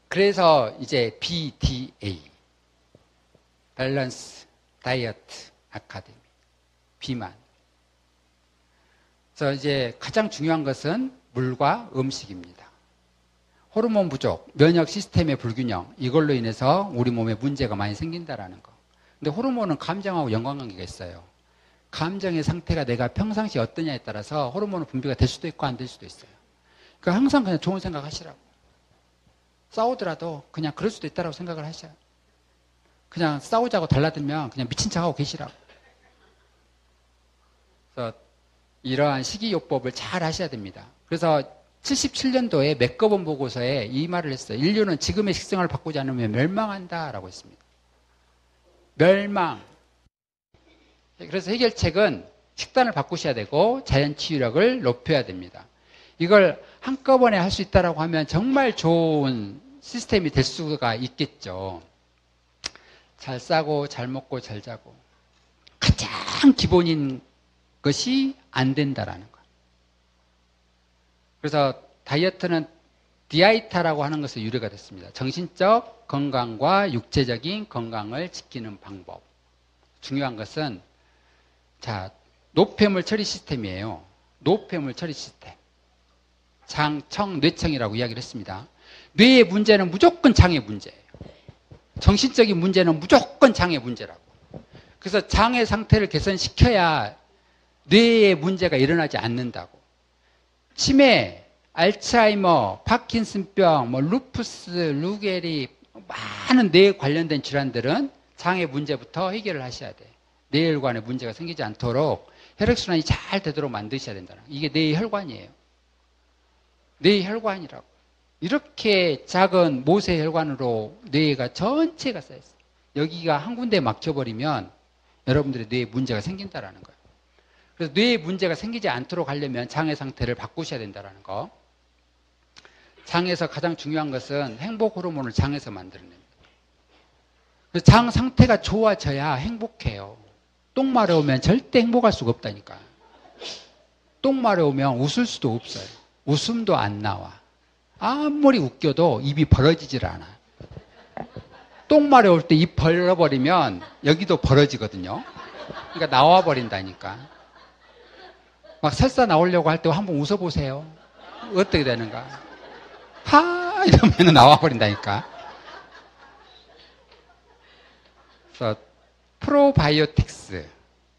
그래서 이제 BDA, 밸런스 다이어트 아카데미, 비만. 그래서 이제 가장 중요한 것은 물과 음식입니다. 호르몬 부족, 면역 시스템의 불균형, 이걸로 인해서 우리 몸에 문제가 많이 생긴다라는 거. 근데 호르몬은 감정하고 연관관계가 있어요. 감정의 상태가 내가 평상시 어떠냐에 따라서 호르몬은 분비가 될 수도 있고 안 될 수도 있어요. 그러니까 항상 그냥 좋은 생각 하시라고. 싸우더라도 그냥 그럴 수도 있다고 생각을 하셔요. 그냥 싸우자고 달라들면 그냥 미친 척하고 계시라고. 그래서 이러한 식이요법을 잘 하셔야 됩니다. 그래서 77년도에 맥거본 보고서에 이 말을 했어요. 인류는 지금의 식생활을 바꾸지 않으면 멸망한다라고 했습니다. 멸망. 그래서 해결책은 식단을 바꾸셔야 되고 자연치유력을 높여야 됩니다. 이걸 한꺼번에 할 수 있다고 하면 정말 좋은 시스템이 될 수가 있겠죠. 잘 싸고 잘 먹고 잘 자고. 가장 기본인 것이 안 된다라는 거. 그래서 다이어트는 디아이타라고 하는 것에 유래가 됐습니다. 정신적 건강과 육체적인 건강을 지키는 방법. 중요한 것은 자, 노폐물 처리 시스템이에요. 노폐물 처리 시스템. 장, 청, 뇌청이라고 이야기를 했습니다. 뇌의 문제는 무조건 장의 문제예요. 정신적인 문제는 무조건 장의 문제라고. 그래서 장의 상태를 개선시켜야 뇌의 문제가 일어나지 않는다고. 치매, 알츠하이머, 파킨슨병, 루푸스, 루게리, 많은 뇌에 관련된 질환들은 장의 문제부터 해결을 하셔야 돼. 뇌혈관에 문제가 생기지 않도록 혈액순환이 잘 되도록 만드셔야 된다는 거예요. 이게 뇌의 혈관이에요. 뇌의 혈관이라고. 이렇게 작은 모세 혈관으로 뇌가 전체가 쌓여있어요. 여기가 한 군데에 막혀버리면 여러분들의 뇌에 문제가 생긴다는 거예요. 그래서 뇌에 문제가 생기지 않도록 하려면 장의 상태를 바꾸셔야 된다는 거. 장에서 가장 중요한 것은 행복 호르몬을 장에서 만들어냅니다. 그래서 장 상태가 좋아져야 행복해요. 똥 마려우면 절대 행복할 수가 없다니까. 똥 마려우면 웃을 수도 없어요. 웃음도 안 나와. 아무리 웃겨도 입이 벌어지질 않아. 똥 마려울 때 입 벌어버리면 여기도 벌어지거든요. 그러니까 나와버린다니까. 막 설사 나오려고 할 때 한번 웃어보세요. 어떻게 되는가? 하! 이러면 나와버린다니까. 그래서 프로바이오틱스.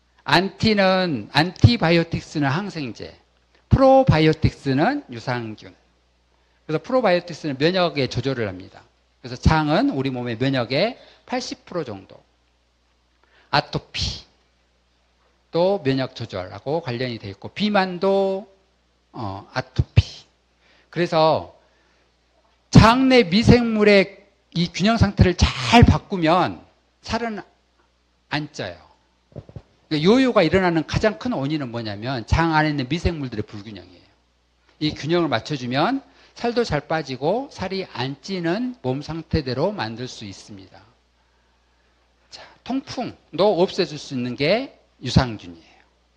안티바이오틱스는 항생제. 프로바이오틱스는 유산균. 그래서 프로바이오틱스는 면역의 조절을 합니다. 그래서 장은 우리 몸의 면역의 80% 정도. 아토피. 또 면역 조절하고 관련이 되어 있고, 비만도 아토피. 그래서 장내 미생물의 이 균형 상태를 잘 바꾸면 살은 안 쪄요. 그러니까 요요가 일어나는 가장 큰 원인은 뭐냐면 장 안에 있는 미생물들의 불균형이에요. 이 균형을 맞춰주면 살도 잘 빠지고 살이 안 찌는 몸 상태대로 만들 수 있습니다. 자, 통풍도 없애줄 수 있는 게 유산균이에요.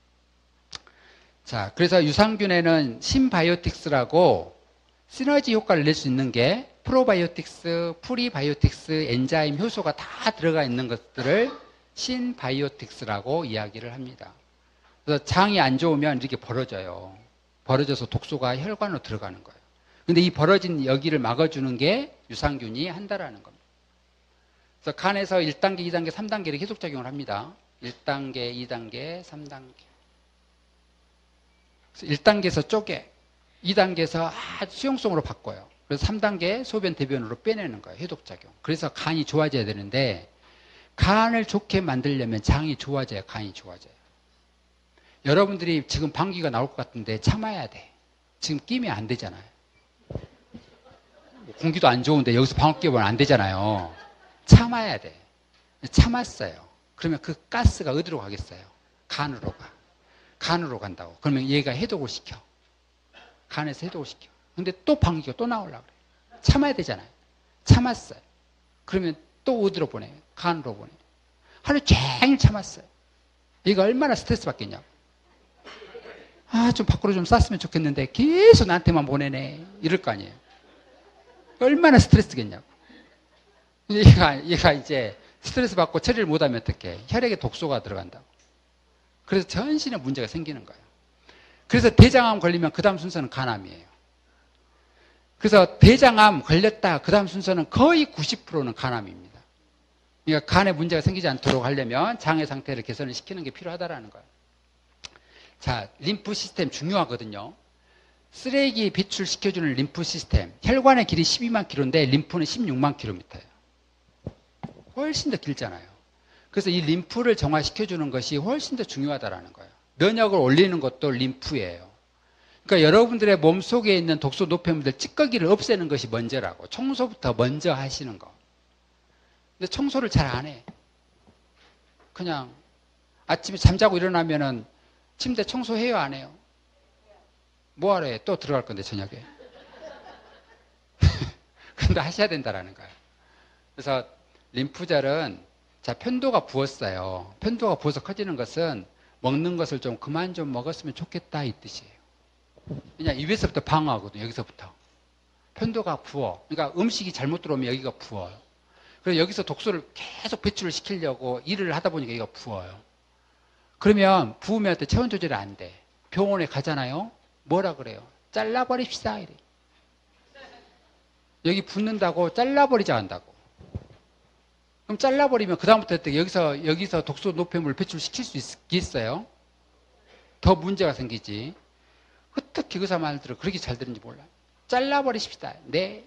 자, 그래서 유산균에는 신바이오틱스라고 시너지 효과를 낼 수 있는 게 프로바이오틱스, 프리바이오틱스, 엔자임 효소가 다 들어가 있는 것들을 신바이오틱스라고 이야기를 합니다. 그래서 장이 안 좋으면 이렇게 벌어져요. 벌어져서 독소가 혈관으로 들어가는 거예요. 근데 이 벌어진 여기를 막아주는 게 유산균이 한다라는 겁니다. 그래서 간에서 1단계, 2단계, 3단계를 해독작용을 합니다. 1단계, 2단계, 3단계. 1단계에서 쪼개, 2단계에서 아주 수용성으로 바꿔요. 그래서 3단계 소변, 대변으로 빼내는 거예요. 해독작용. 그래서 간이 좋아져야 되는데 간을 좋게 만들려면 장이 좋아져야 간이 좋아져요. 여러분들이 지금 방귀가 나올 것 같은데 참아야 돼. 지금 끼면 안 되잖아요. 공기도 안 좋은데 여기서 방귀 뀌면 안 되잖아요. 참아야 돼. 참았어요. 그러면 그 가스가 어디로 가겠어요? 간으로 가. 간으로 간다고. 그러면 얘가 해독을 시켜. 간에서 해독을 시켜. 근데 또 방귀가 또 나오려고 그래요. 참아야 되잖아요. 참았어요. 그러면 또 어디로 보내요? 간으로 보내요. 하루 종일 참았어요. 얘가 얼마나 스트레스 받겠냐고. 아, 좀 밖으로 좀 쌌으면 좋겠는데 계속 나한테만 보내네. 이럴 거 아니에요. 얼마나 스트레스겠냐고. 얘가 이제 스트레스 받고 처리를 못하면 어떡해. 혈액에 독소가 들어간다고. 그래서 전신에 문제가 생기는 거예요. 그래서 대장암 걸리면 그 다음 순서는 간암이에요. 그래서 대장암 걸렸다 그 다음 순서는 거의 90%는 간암입니다. 그러니까 간에 문제가 생기지 않도록 하려면 장의 상태를 개선을 시키는 게 필요하다라는 거예요. 자, 림프 시스템 중요하거든요. 쓰레기 배출시켜주는 림프 시스템. 혈관의 길이 12만 킬로인데 림프는 16만 킬로미터예요. 훨씬 더 길잖아요. 그래서 이 림프를 정화시켜주는 것이 훨씬 더 중요하다라는 거예요. 면역을 올리는 것도 림프예요. 그러니까 여러분들의 몸속에 있는 독소 노폐물들 찌꺼기를 없애는 것이 먼저라고. 청소부터 먼저 하시는 거. 근데 청소를 잘 안 해. 그냥 아침에 잠자고 일어나면은 침대 청소해요, 안 해요? 뭐 하래? 또 들어갈 건데, 저녁에. 근데 하셔야 된다라는 거예요. 그래서 림프절은 자, 편도가 부었어요. 편도가 부어서 커지는 것은 먹는 것을 좀 그만 좀 먹었으면 좋겠다 이 뜻이에요. 그냥 입에서부터 방어하거든요. 여기서부터. 편도가 부어. 그러니까 음식이 잘못 들어오면 여기가 부어요. 그래서 여기서 독소를 계속 배출을 시키려고 일을 하다 보니까 여기가 부어요. 그러면 부으면 체온 조절이 안 돼. 병원에 가잖아요. 뭐라 그래요? 잘라버립시다 이래. 여기 붓는다고 잘라버리자 한다고. 그럼 잘라버리면 그다음부터 여기서 독소 노폐물 배출시킬 수 있겠어요? 더 문제가 생기지. 어떻게 그 사람 말들을 그렇게 잘 들은지 몰라. 잘라버리십시다. 네.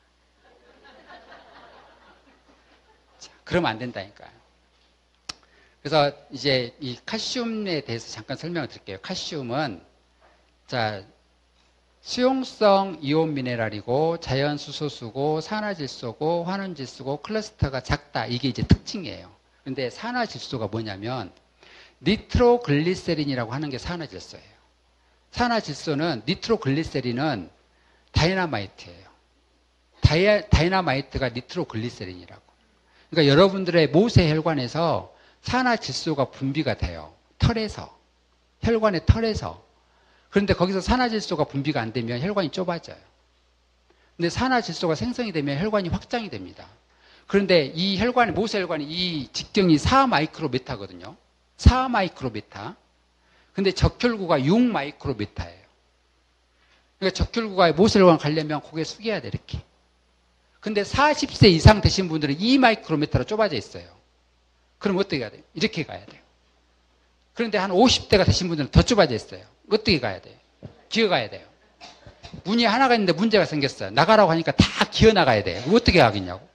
자, 그러면 안 된다니까요. 그래서 이제 이 칼슘에 대해서 잠깐 설명을 드릴게요. 칼슘은 자, 수용성 이온 미네랄이고 자연 수소수고 산화질소고 환원질소고 클러스터가 작다. 이게 이제 특징이에요. 근데 산화질소가 뭐냐면 니트로글리세린이라고 하는 게 산화질소예요. 산화질소는 니트로글리세린은 다이나마이트예요. 다이나마이트가 니트로글리세린이라고. 그러니까 여러분들의 모세 혈관에서 산화질소가 분비가 돼요. 털에서. 혈관의 털에서. 그런데 거기서 산화질소가 분비가 안 되면 혈관이 좁아져요. 근데 산화질소가 생성이 되면 혈관이 확장이 됩니다. 그런데 이 혈관이, 모세 혈관이 이 직경이 4마이크로메타거든요. 4마이크로메타. 근데 적혈구가 6마이크로메타예요. 그러니까 적혈구가 모세 혈관 가려면 고개 숙여야 돼, 이렇게. 근데 40세 이상 되신 분들은 2마이크로메타로 좁아져 있어요. 그럼 어떻게 가야 돼요? 이렇게 가야 돼요. 그런데 한 50대가 되신 분들은 더 좁아져 있어요. 어떻게 가야 돼요? 기어가야 돼요. 문이 하나가 있는데 문제가 생겼어요. 나가라고 하니까 다 기어나가야 돼요. 어떻게 하겠냐고.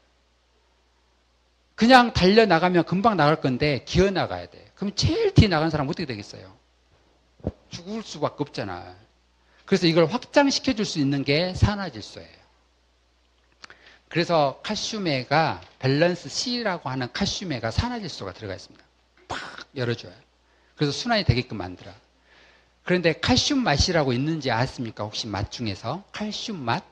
그냥 달려나가면 금방 나갈 건데 기어나가야 돼요. 그럼 제일 뒤에 나간 사람 어떻게 되겠어요? 죽을 수밖에 없잖아. 그래서 이걸 확장시켜 줄 수 있는 게 산화질소예요. 그래서 칼슘에가 밸런스 C라고 하는 칼슘에가 산화질소가 들어가 있습니다. 팍 열어줘요. 그래서 순환이 되게끔 만들어. 그런데 칼슘 맛이라고 있는지 아십니까? 혹시 맛 중에서? 칼슘 맛?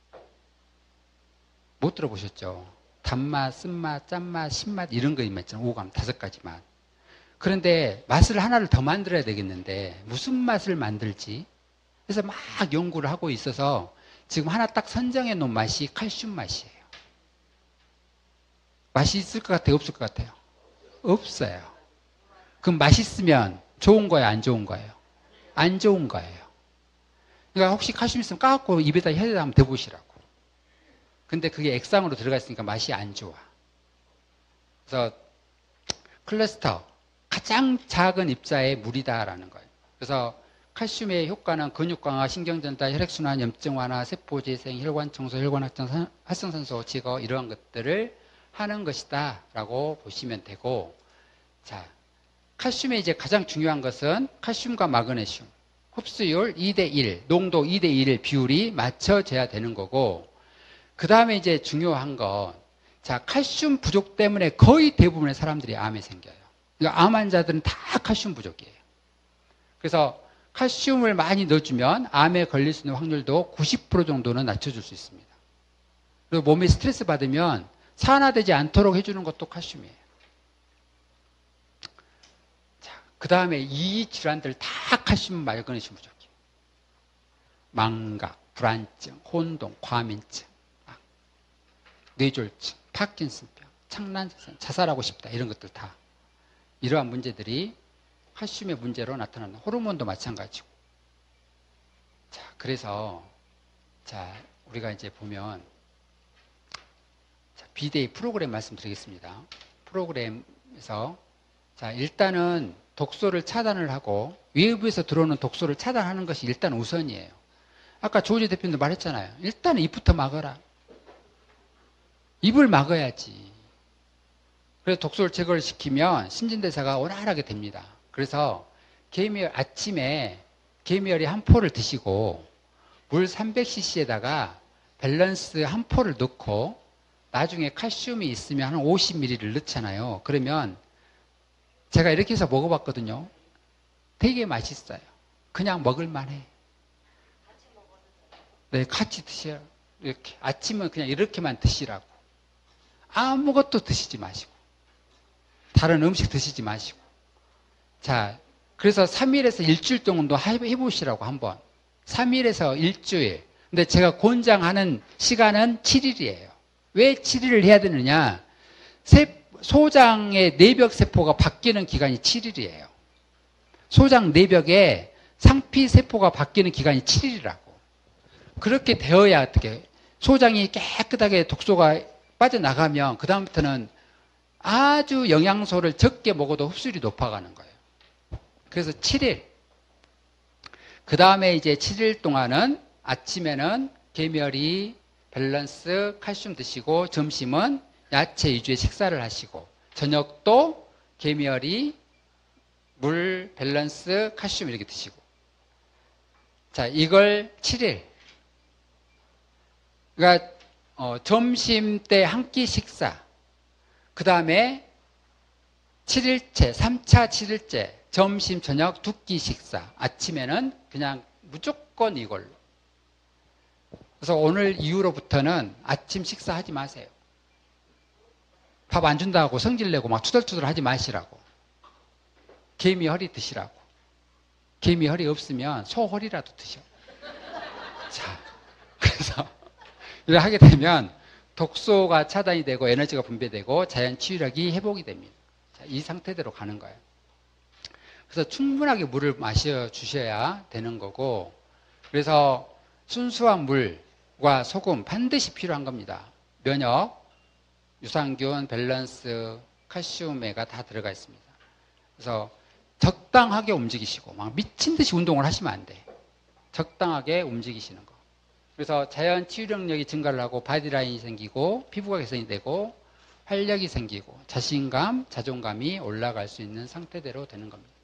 못 들어보셨죠? 단맛, 쓴맛, 짠맛, 신맛 이런 거 있잖아요. 오감 5가지 맛. 그런데 맛을 하나를 더 만들어야 되겠는데 무슨 맛을 만들지? 그래서 막 연구를 하고 있어서 지금 하나 딱 선정해 놓은 맛이 칼슘 맛이에요. 맛이 있을 것 같아요? 없을 것 같아요? 없어요. 그럼 맛있으면 좋은 거예요? 안 좋은 거예요? 안 좋은 거예요. 그러니까 혹시 칼슘 있으면 까갖고 입에다 혀에다 한번 대보시라고. 근데 그게 액상으로 들어가 있으니까 맛이 안 좋아. 그래서 클러스터, 가장 작은 입자의 물이다라는 거예요. 그래서 칼슘의 효과는 근육 강화, 신경 전달, 혈액순환, 염증 완화, 세포 재생, 혈관 청소, 혈관 확장, 활성산소 제거 이러한 것들을 하는 것이다라고 보시면 되고, 자, 칼슘의 이제 가장 중요한 것은 칼슘과 마그네슘, 흡수율 2대1, 농도 2대1 비율이 맞춰져야 되는 거고, 그 다음에 이제 중요한 건, 자, 칼슘 부족 때문에 거의 대부분의 사람들이 암에 생겨요. 그러니까 암 환자들은 다 칼슘 부족이에요. 그래서 칼슘을 많이 넣어주면 암에 걸릴 수 있는 확률도 90% 정도는 낮춰줄 수 있습니다. 그리고 몸에 스트레스 받으면 산화되지 않도록 해주는 것도 칼슘이에요. 자, 그 다음에 이 질환들 다 칼슘, 마그네슘 부족이에요. 망각, 불안증, 혼동, 과민증. 뇌졸중, 파킨슨병, 창란자산, 자살하고 싶다 이런 것들 다 이러한 문제들이 칼슘의 문제로 나타난다. 호르몬도 마찬가지고. 자, 그래서 자 우리가 이제 보면 자, 비데이 프로그램 말씀드리겠습니다. 프로그램에서 자 일단은 독소를 차단을 하고 외부에서 들어오는 독소를 차단하는 것이 일단 우선이에요. 아까 조지 대표님도 말했잖아요. 일단은 입부터 막아라. 입을 막아야지. 그래서 독소를 제거를 시키면 신진대사가 원활하게 됩니다. 그래서 아침에 개미열이 한 포를 드시고 물 300cc에다가 밸런스 한 포를 넣고 나중에 칼슘이 있으면 한 50ml를 넣잖아요. 그러면 제가 이렇게 해서 먹어봤거든요. 되게 맛있어요. 그냥 먹을만해. 네, 같이 드셔요. 이렇게 아침은 그냥 이렇게만 드시라고. 아무것도 드시지 마시고 다른 음식 드시지 마시고. 자, 그래서 3일에서 일주일 정도 해보시라고 한번. 3일에서 일주일. 근데 제가 권장하는 시간은 7일이에요. 왜 7일을 해야 되느냐? 소장의 내벽 세포가 바뀌는 기간이 7일이에요. 소장 내벽에 상피 세포가 바뀌는 기간이 7일이라고. 그렇게 되어야 어떻게 소장이 깨끗하게 독소가 빠져나가면 그 다음부터는 아주 영양소를 적게 먹어도 흡수율이 높아가는 거예요. 그래서 7일. 그 다음에 이제 7일 동안은 아침에는 개멸이 밸런스 칼슘 드시고 점심은 야채 위주의 식사를 하시고 저녁도 개멸이 물 밸런스 칼슘 이렇게 드시고. 자, 이걸 7일. 그러니까 점심 때 한 끼 식사. 그 다음에 7일째, 3차 7일째, 점심, 저녁 두 끼 식사. 아침에는 그냥 무조건 이걸로. 그래서 오늘 이후로부터는 아침 식사하지 마세요. 밥 안 준다고 성질내고 막 투덜투덜 하지 마시라고. 개미허리 드시라고. 개미허리 없으면 소허리라도 드셔. 자, 그래서 이렇게 하게 되면 독소가 차단이 되고 에너지가 분배되고 자연 치유력이 회복이 됩니다. 자, 이 상태대로 가는 거예요. 그래서 충분하게 물을 마셔 주셔야 되는 거고, 그래서 순수한 물과 소금 반드시 필요한 겁니다. 면역, 유산균, 밸런스, 칼슘에가 다 들어가 있습니다. 그래서 적당하게 움직이시고 막 미친 듯이 운동을 하시면 안 돼. 적당하게 움직이시는 거. 그래서 자연 치유력이 증가를 하고 바디라인이 생기고 피부가 개선이 되고 활력이 생기고 자신감, 자존감이 올라갈 수 있는 상태대로 되는 겁니다.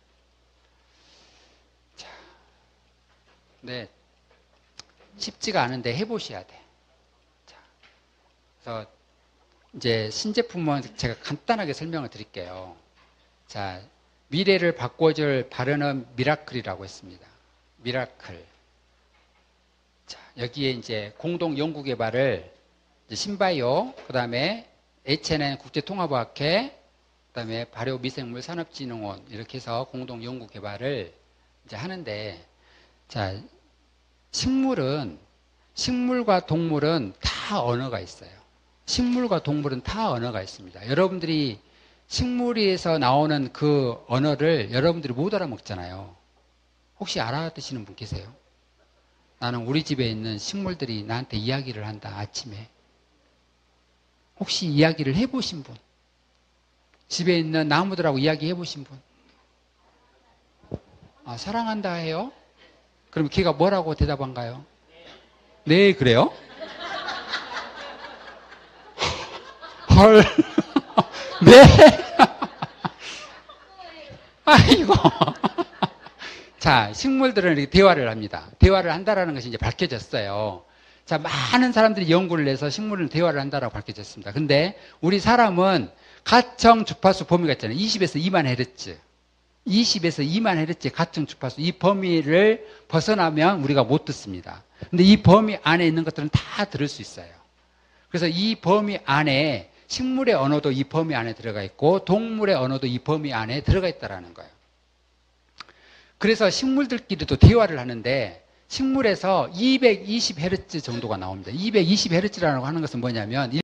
자, 네, 쉽지가 않은데 해보셔야 돼. 자, 그래서 이제 신제품은 제가 간단하게 설명을 드릴게요. 자, 미래를 바꿔줄 바르는 미라클이라고 했습니다. 미라클. 자, 여기에 이제 공동 연구 개발을 신바이오, 그 다음에 HNN 국제통합의학회, 그 다음에 발효미생물 산업진흥원 이렇게 해서 공동 연구 개발을 이제 하는데, 자, 식물과 동물은 다 언어가 있어요. 식물과 동물은 다 언어가 있습니다. 여러분들이 식물에서 나오는 그 언어를 여러분들이 못 알아먹잖아요. 혹시 알아듣시는 분 계세요? 나는 우리 집에 있는 식물들이 나한테 이야기를 한다, 아침에. 혹시 이야기를 해보신 분? 집에 있는 나무들하고 이야기 해보신 분? 아, 사랑한다 해요? 그럼 걔가 뭐라고 대답한가요? 네, 그래요? 헐. 네. 아이고. 자, 식물들은 이렇게 대화를 합니다. 대화를 한다라는 것이 이제 밝혀졌어요. 자, 많은 사람들이 연구를 해서 식물은 대화를 한다라고 밝혀졌습니다. 근데 우리 사람은 가청 주파수 범위가 있잖아요. 20에서 2만 헤르츠. 20에서 2만 헤르츠의 가청 주파수. 이 범위를 벗어나면 우리가 못 듣습니다. 근데 이 범위 안에 있는 것들은 다 들을 수 있어요. 그래서 이 범위 안에 식물의 언어도 이 범위 안에 들어가 있고 동물의 언어도 이 범위 안에 들어가 있다는 거예요. 그래서 식물들끼리도 대화를 하는데 식물에서 220Hz 정도가 나옵니다. 220Hz라고 하는 것은 뭐냐면